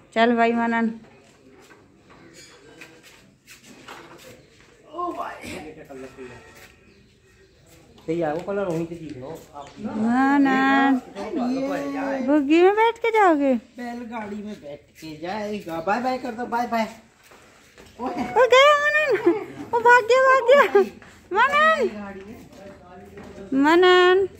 चल भाई मनन। मनन बुग्गी में बैठ के जाओगे? बैलगाड़ी में बैठ के जाएगा। बाय बाय कर दो, बाय बाय। वो गया मनन, वो भाग गया मनन। मनन